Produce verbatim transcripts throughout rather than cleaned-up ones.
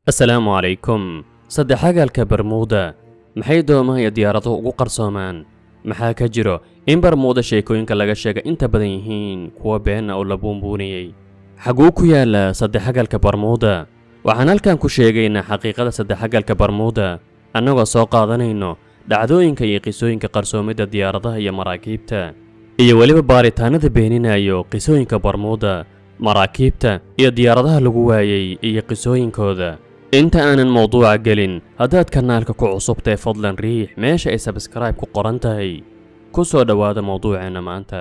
السلام عليكم. صدح حاجة برمودا maxay doomaha diyaaraduhu ugu qarsoomaan maxaa ka jiro in Bermuda sheekooyinka laga sheegay inta badan yihiin kuwa been oo la buunbuuniyay xaguu ku yaala saddexagalka Bermuda waxaan halkan ku sheegaynaa xaqiiqada saddexagalka Bermuda annagoo soo qaadanayno dhacdooyinka iyo qisooyinka qarsoomida diyaaradaha iyo maraakiibta iyo waliba baaritaanada beeninayo qisooyinka Bermuda maraakiibta iyo diyaaradaha lagu waayay iyo qisooyinkooda inta aanan mowduuca gelin haddaad kanaalka ku cusubtay fadlan riix meesha ay subscribe ku qoran tahay ku soo dhawaada mowduuceena maanta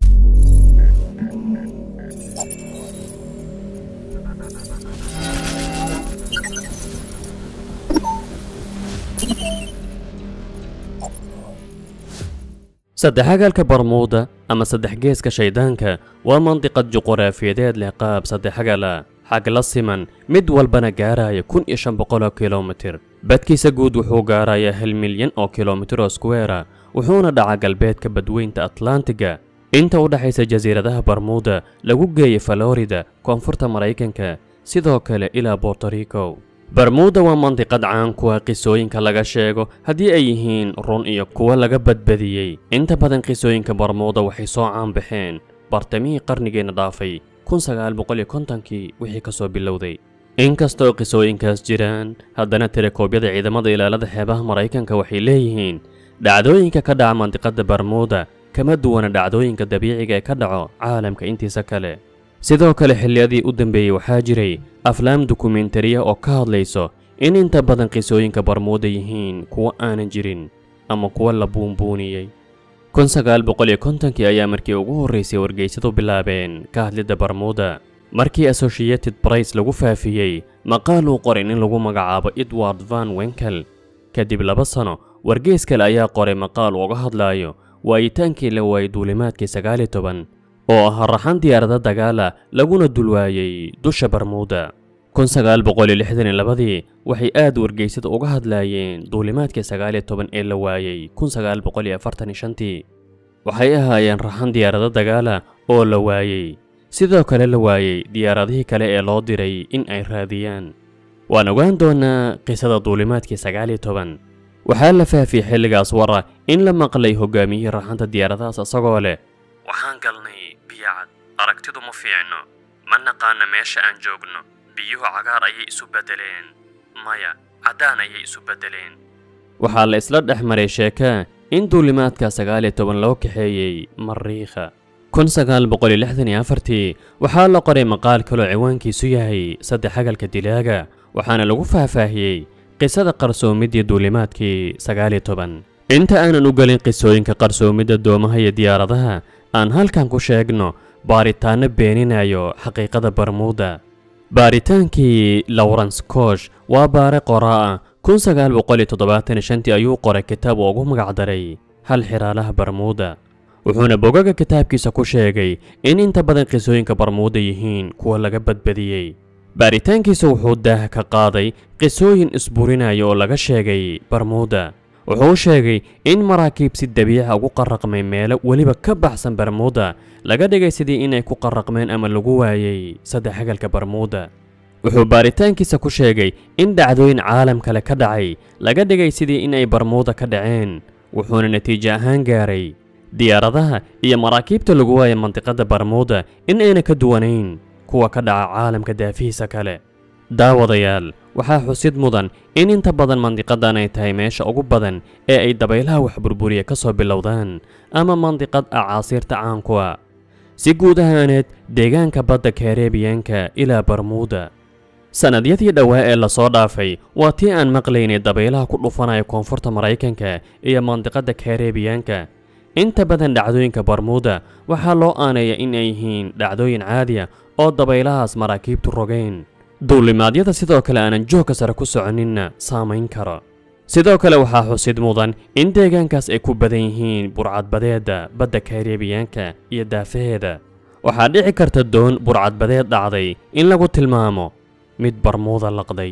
saddexagalka Bermuda ama saddex geeska shaydaanka waa mantiqad juqraafiyeed leh qaab saddexagala xag la siman mid walbana gaaraya kun iyo shan boqol kiiloomitir badkiisa guud wuxuu gaarayaa hal milyan oo kiiloomitir oo square wuxuuna dhaca galbeedka badweynta Atlantiga inta u dhaxaysa jasiiradaha Bermuda lagu geeyay Florida koonfurta Mareykanka sidoo kale ilaa Puerto Rico Bermuda waa mantiqad caan ku ah qisooyinka laga sheego haddii ay yihiin run iyo kuwa laga badbadiyay inta badan qisooyinka Bermuda waxay soo caan baxeen bartamihii qarnigeena dhaafay kun sagaal boqol iyo konton-kii wixii ka soo bilowday inkastoo qisooyinkaas jiraan haddana tirakoobyada ciidamada ilaalada xeebaha Mareykanka waxay leeyihiin dhacdooyinka ka dhaca mantiqada Bermuda kama duwana dhacdooyinka dabiiciga ee ka dhaco caalamka intiisa kale sidoo kale xilliyadii u dambeeyay waxaa jiray aflaam dokumentariya oo ka hadlayso in inta badan qisooyinka Bermuda yihiin kuwa aanan jirin ama kuwa la buunbuuniyay kun sagaal boqol iyo konton-kii ayaa markii ugu horeysay wargeysadu bilaabeen ka hadlida Bermuda markii Associated Press lagu faafiyay maqaal uu qoray in lagu magacaabo Edward Van Winkle kadib laba sano wargeys kale ayaa qoray maqaal uga hadlayo waayitaankii la waayay duulimaadkii sagaal iyo toban oo ah raxan diyaarada dagaala laguna dulwaayay dusha Bermuda kun sagaal boqol iyo lixdan iyo laba-dii waxay aad wargeysada uga hadlayeen duulimaadkii sagaal iyo toban ee la waayay kun sagaal boqol iyo afartan iyo shan-tii waxay ahaayeen raxan diyaarada dagaala oo la waayay sidoo kale la waayay diyaaradihii kale ee loo diray in ay raadiyaan waan ogaan doonaa qisada duulimaadkii sagaal iyo toban waxaa la faafiyay xilligaas wara in la maqlay hogaamiyihii raxanta diyaaradahaas asagoo leh waxaan galnay biyacad aragtidu ma fiicno ma naqaana meesha aan joogno biyuhu cagaar ayay isu bedeleen maya cadaan ayay isu bedeleen waxaa la isla dhexmaray sheeka in duulimaadka sagaal iyo toban loo kaxeeyay Mariikha kun sagaal boqol iyo lixdan iyo afar-tii waxaa la qoray maqaal kale oo ciwaankiisu yahay saddexagalka dilaaga waxaana lagu faahfaahiyay qisada qarsoomidii duulimaadkii sagaal iyo toban inta aanan u galin qisooyinka qarsoomida doomaha iyo diyaaradaha aan halkan ku sheegno baaritaano beeninayo xaqiiqada Bermuda baaritaankii Lawrence Koch waa baare qoraa kun sagaal boqol iyo toddobaatan iyo shan-tii ayuu qoray kitaab ugu magac daray hal xiraalaha Bermuda wuxuuna bogaga kitaabkiisa ku sheegay in inta badan qisooyinka Bermuda yihiin kuwa laga badbadiyay baaritaankiisa wuxuu daah ka qaaday qisooyin isburinaya oo laga sheegay Bermuda wuxuu sheegay in maraakiib si dabiici ugu qarraqmay meelo waliba ka baxsan Bermuda laga dhigay sidii inay ku qarraqmeen ama lagu waayay saddexagalka Bermuda wuxuu baaritaankiisa ku sheegay in dhacdooyin caalam kale ka dhacay laga dhigay sidii inay Bermuda ka dhaceen wuxuuna natiijo ahaan gaaray diyaaradaha iyo maraakiibta lagu waayay mantiqada Bermuda in ayna ka duwanayn kuwa ka dhaca caalamka daafihiisa kale daawadayaal waxaa xusid mudan in inta badan mantiqadan ay tahay meesha ugu badan ee ay dabaylaha wax burburiya ka soo bilowdaan ama mantiqad acaasiirta caan ku ah si guud ahaaneed deegaanka badda Caribbean-ka ilaa Bermuda sanadyadii dhawaa ee la soo dhaafay waa tii aan maqlaynay dabaylaha ku dhufanaya koonfurta Mareykanka iyo mantiqada Caribbean-ka inta badan dhacdooyinka Bermuda waxaa loo aaneeyaa in ay yihiin dhacdooyin caadi ah oo dabaylahaas maraakiibtu rogeen duulimaadyada sidoo kale aanan joogka sare ku soconinna saamayn karo sidoo kale waxaa xusid mudan in deegaankaas ay ku badan yihiin burcadbadeeda badda Caribbean-ka iyo daafaheeda waxaa dhici karta doon burcadbadeed dhacday in lagu tilmaamo mid Bermuda laqday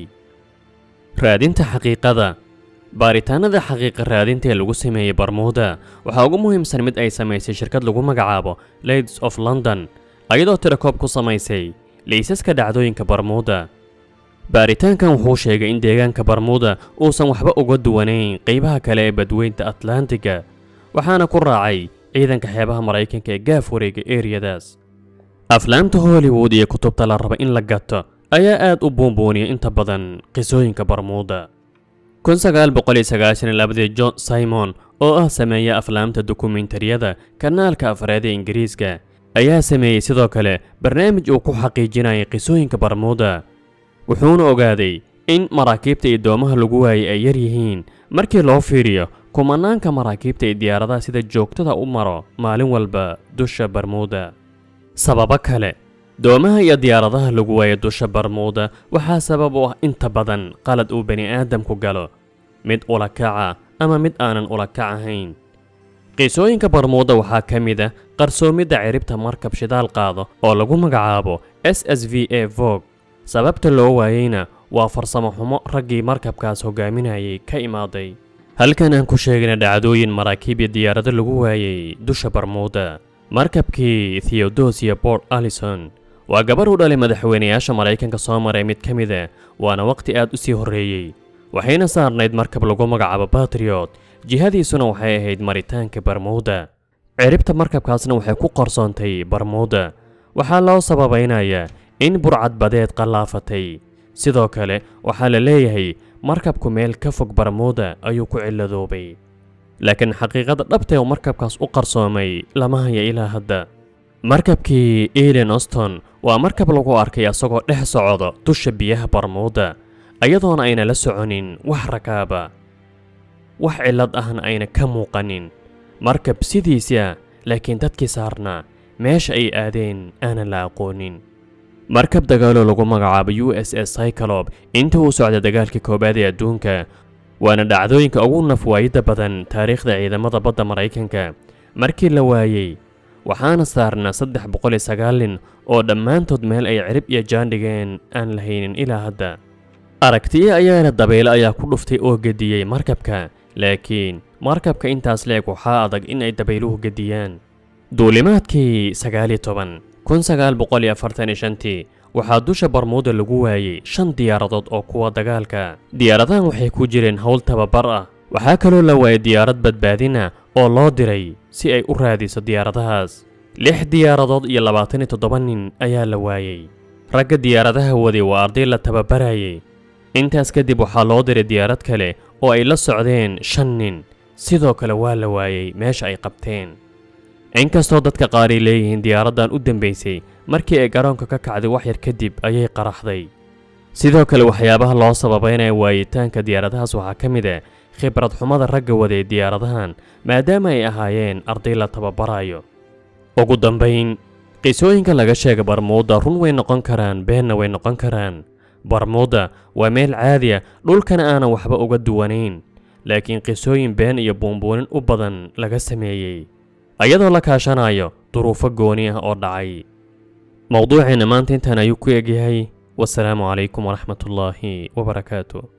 raadinta xaqiiqada baaritaanada xaqiiqa raadinta ee lagu sameeyay Bermuda waxaa ugu muhiimsan mid ay samaysay shirkad lagu magacaabo Lloyd's of London ayadoo tirakoob ku samaysay liisaska dhacdooyinka Bermuda baaritaankan wuxuu sheegay in deegaanka Bermuda uusan waxba uga duwanayn qaybaha kale ee badweynta Atlantiga waxaana ku raacay ciidanka xeebaha Mareykanka ee gaaf wareega eriyadaas. aflaamta Hollywood iyo kutubta la raba in la gato ayaa aad u buunbuuniyay inta badan qisooyinka Bermuda. kun sagaal boqol sagaashan iyo laba John Simon oo ah sameeya aflaamta dokumentariyada kanaalka afraad ee Ingiriiska ayaa sameeyay sidoo kale barnaamij uu ku xaqiijinayay qisooyinka Bermuda. wuxuuna ogaaday in maraakiibta iyo doomaha lagu waayay ay yar yihiin markii loo fiiriyo kumanaanka maraakiibta iyo diyaaradaha sida joogtada u maro maalin walba dusha Bermuda. sababa kale doomaha iyo diyaaradaha lagu waayay dusha Bermuda waxaa sabab u ah inta badan qalad uu bani aadamku galo, mid ula kaca ama mid aanan ula kac ahayn. qisooyinka Bermuda waxaa ka mid ah qarsoomidda ciribta markab shidaal qaado oo lagu magacaabo S S V A Vogue. sababta loo waayayna waa farsamo xumo raggii markabkaas hogaaminayay ka imaaday. halkan aan ku sheegna dhacdooyin maraakiib iyo diyaarado lagu waayay dusha Bermuda. markabkii Theodosia Port Allison waa gabar u dhalay madaxweynayaasha Mareykanka soo maray mid ka mid ah waana waqti aad u sii horeeyay. waxayna saarnayd markab lagu magacaabo Patriot, jihadiisuna waxay ahayd maritaanka Bermuda. ciribta markabkaasna waxay ku qarsoontay Bermuda. waxaa loo sababaynayaa in burcad badeed qalaafatay. sidoo kale waxaa la leeyahay markabku meel ka fog Bermuda ayuu ku ciladoobay, laakiin xaqiiqada dhabta ee markabkaas u qarsoomay lama haya ilaa hadda. markabkii Ellen Austin waa markab lagu arkay asagoo dhex socdo dusha biyaha Bermuda ayadoona ayna la soconin wax rakaaba, wax cilad ahna ayna ka muuqanin. markab sidiisa laakiin dadkii saarnaa meesha ay aadeen aanan la aqoonin. markab dagaalo lagu magacaabo U S S Cyclops intii uu socday dagaalkii koobaad ee adduunka waana dhacdooyinka ugu nafwaayida badan taariikhda ciidamada badda Mareykanka. markii la waayay waxaana saarnaa saddex boqol iyo sagaal nin oo dhammaantood meel ay cirib iyo jaan dhigeen aan la haynin ilaa hadda. aragtiyo ayaana dabaylo ayaa ku dhuftay oo gediyey markabka, laakiin markabka intaas leeg waxaa adag in ay dabayluhu gediyaan. duulimaadkii sagaal iyo toban kun sagaal boqol iyo afartan iyo shantii waxaa dusha Bermuda lagu waayay shan diyaaradood oo kuwa dagaalka. diyaaradahan waxay ku jireen hawl tababar ah. waxaa kaloo la waayay diyaarad badbaadina oo loo diray si ay u raadiso diyaaradahaas. lix diyaaradood iyo labaatan iyo toddoba nin ayaa la waayay. ragga diyaaradaha waday waa arday la tababarayay. intaas kadib waxaa loo diray diyaarad kale oo ay la socdeen shan nin. sidoo kale waa la waayay meesha ay qabteen. inkastoo dadka qaar ay leeyihiin diyaaradan u dambeysay markii ay garoonka ka kacday wax yar kadib ayay qaraxday. sidoo kale waxyaabaha loo sababeynaya waayitaanka diyaaradahaas waxaa ka mid ah khibrad xumada ragga waday diyaaradahan maadaama ay ahaayeen arday la tababarayo. ugu dambayn qisooyinka laga sheega Bermuda run way noqon karaan beenna way noqon karaan. Bermuda waa meel caadi ah dhulkana aanan waxba uga duwanayn, laakiin qisooyin been iyo buunbuunin u badan laga sameeyay ayadoo la kaashanayo duruufo gooni ah oo dhacay. mowduuceena maanta intaan ayuu ku egyahay. والسلام عليكم ورحمة الله وبركاته.